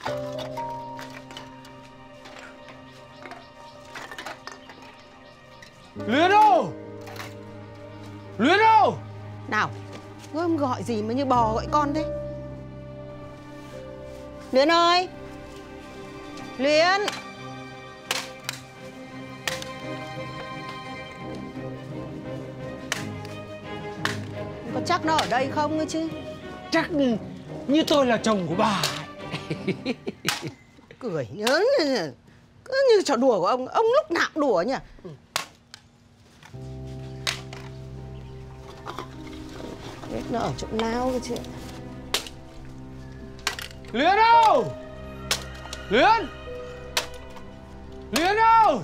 Luyến đâu? Luyến đâu? Nào, ông gọi gì mà như bò gọi con thế? Luyến ơi! Luyến! Có chắc nó ở đây không ấy chứ? Chắc như tôi là chồng của bà. Cười nhớ cứ như trò đùa của ông lúc nào cũng đùa nhỉ. Biết nó ở chỗ nào cơ chứ. Luyến đâu? Luyến! Luyến ơi!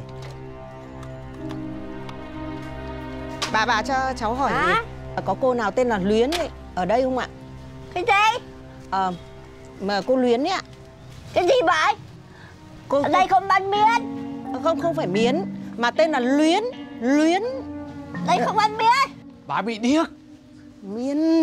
Bà cho cháu hỏi có cô nào tên là Luyến ấy, ở đây không ạ? Cái gì? Mà cô Luyến ấy ạ. Cái gì vậy? Ở đây không ăn miến. Không phải miến, mà tên là Luyến. Luyến. Đây không ăn miến. Bà bị điếc. Miến.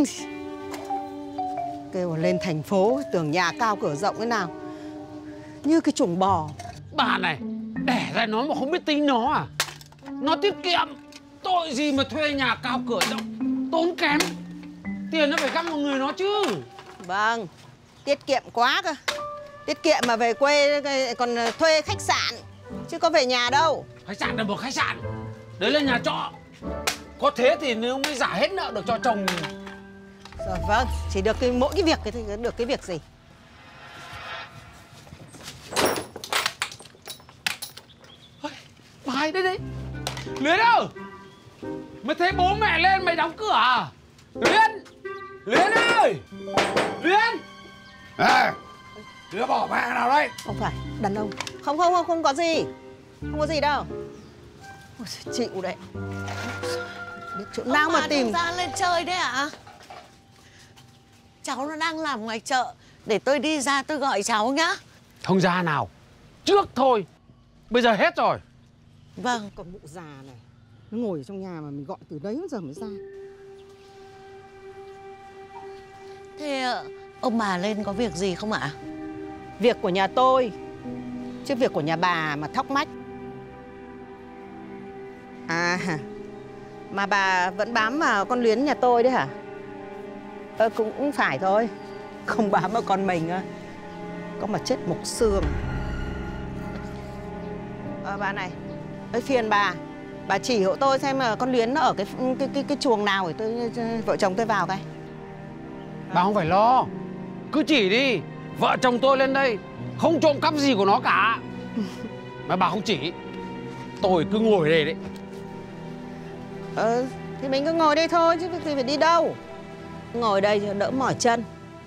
Kêu lên thành phố tưởng nhà cao cửa rộng thế nào, như cái chuồng bò. Bà này, đẻ ra nó mà không biết tính nó à? Nó tiết kiệm. Tội gì mà thuê nhà cao cửa rộng, tốn kém. Tiền nó phải găm vào người nó chứ. Vâng, tiết kiệm quá cơ. Tiết kiệm mà về quê còn thuê khách sạn, chứ có về nhà đâu. Khách sạn là một khách sạn, đấy là nhà trọ. Có thế thì nếu mới trả hết nợ được cho chồng mình. Rồi vâng, chỉ được mỗi cái việc thì được cái việc gì. Mày đây đấy. Luyến ơi! Mày thấy bố mẹ lên mày đóng cửa à? Luyến! Luyến ơi! Luyến! À, đứa bỏ mẹ nào đây? Không phải, đàn ông. Không có gì. Không có gì đâu. Ôi, chịu đấy. Biết chỗ nào mà tìm. Ông bà ra lên chơi đấy ạ? Cháu nó đang làm ngoài chợ. Để tôi đi ra tôi gọi cháu nhá. Không ra nào. Trước thôi. Bây giờ hết rồi. Vâng. Còn mụ già này, nó ngồi ở trong nhà mà mình gọi từ đấy đến giờ mới ra. Thế ông bà lên có việc gì không ạ? Việc của nhà tôi, chứ việc của nhà bà mà thóc mách. À, mà bà vẫn bám vào con Luyến nhà tôi đấy hả? Cũng phải thôi. Không bám vào con mình á, có mà chết mục xương. Bà này, phiền bà chỉ hộ tôi xem là con Luyến nó ở cái chuồng nào để vợ chồng tôi vào cái. Bà không phải lo. Cứ chỉ đi. Vợ chồng tôi lên đây không trộm cắp gì của nó cả. Mà bà không chỉ, tôi cứ ngồi đây đấy. Thì mình cứ ngồi đây thôi chứ việc gì phải đi đâu. Ngồi đây cho đỡ mỏi chân.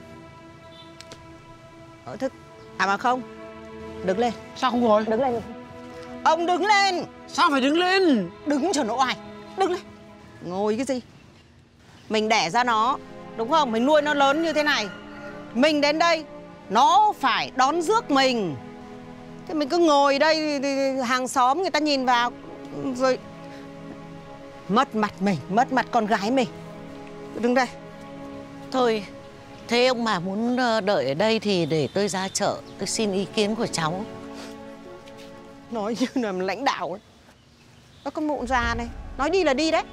Thức. À mà không, đứng lên. Sao không ngồi? Đứng lên. Ông đứng lên. Sao phải đứng lên? Đứng cho nó oai. Đứng lên. Ngồi cái gì? Mình đẻ ra nó, đúng không? Mình nuôi nó lớn như thế này. Mình đến đây, nó phải đón rước mình. Thế mình cứ ngồi đây thì hàng xóm người ta nhìn vào rồi mất mặt mình, mất mặt con gái mình. Đứng đây. Thôi, thế ông bà muốn đợi ở đây thì để tôi ra chợ. Tôi xin ý kiến của cháu. Nói như là lãnh đạo ấy. Nó con mụn già này, nói đi là đi đấy.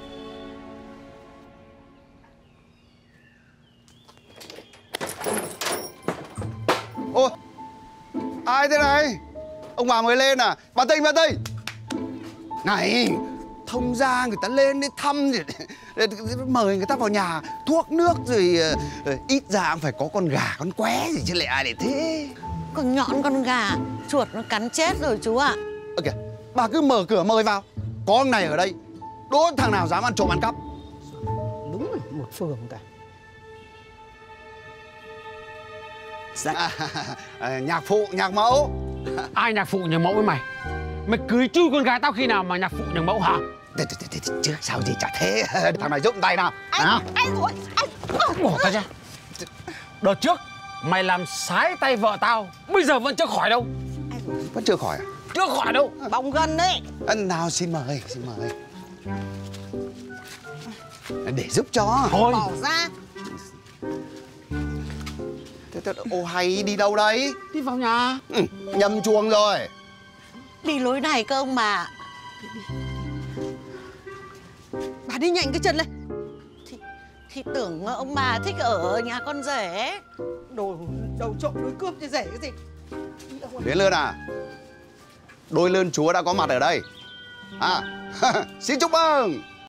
Ô, ai thế này? Ông bà mới lên à? Bà Tinh! Này, thông gia người ta lên đi thăm để mời người ta vào nhà thuốc nước rồi, ít ra cũng phải có con gà con qué gì chứ lại ai để thế. Con nhọn con gà, chuột nó cắn chết rồi chú ạ. Kìa, bà cứ mở cửa mời vào. Có ông này ở đây, đố thằng nào dám ăn trộm ăn cắp. Đúng là một phường cả. Nhạc phụ, nhạc mẫu. Ai nhạc phụ nhạc mẫu với mày? Mày cưới chui con gái tao khi nào mà nhạc phụ nhạc mẫu hả? Trước sao gì chả thế. Thằng này giúp tay nào. Anh Bỏ tay ra. Đợt trước mày làm sái tay vợ tao, bây giờ vẫn chưa khỏi đâu. Vẫn chưa khỏi à? Chưa khỏi đâu. bong gân đấy. Nào xin mời. Để giúp cho. Thôi. Bỏ ra. Ô hay đi đâu đấy? Đi vào nhà. Nhầm chuồng rồi. Đi lối này cơ ông bà. Bà đi nhanh cái chân lên. Thì tưởng ông bà thích ở nhà con rể. Đồ đầu trộm đối cướp như rể cái gì. Đến lượt à? Đôi lơn chúa đã có mặt ở đây. À, xin chúc mừng.